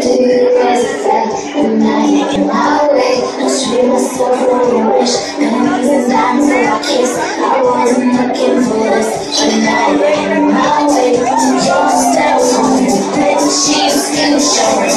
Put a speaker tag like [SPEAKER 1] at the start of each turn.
[SPEAKER 1] you as a fact, and now you're in my way. I treat myself for a wish, pennies and dimes for a kiss. I wasn't looking for this, but now you're in my way. Don't step on me, let the sheets in the shower.